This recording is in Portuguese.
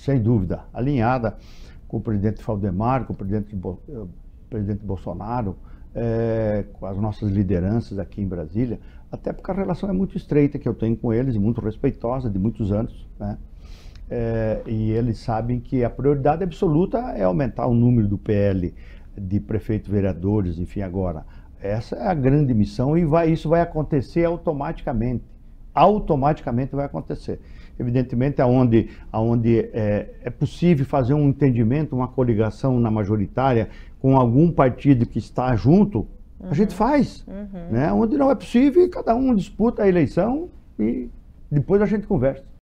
sem dúvida, alinhada com o presidente Valdemar, com o presidente Bolsonaro, com as nossas lideranças aqui em Brasília, até porque a relação é muito estreita que eu tenho com eles, muito respeitosa, de muitos anos, né? E eles sabem que a prioridade absoluta é aumentar o número do PL de prefeitos, vereadores, enfim, agora. Essa é a grande missão e isso vai acontecer automaticamente. Automaticamente vai acontecer. Evidentemente, aonde é possível fazer um entendimento, uma coligação na majoritária com algum partido que está junto, a gente faz. Né? Onde não é possível, cada um disputa a eleição e depois a gente conversa.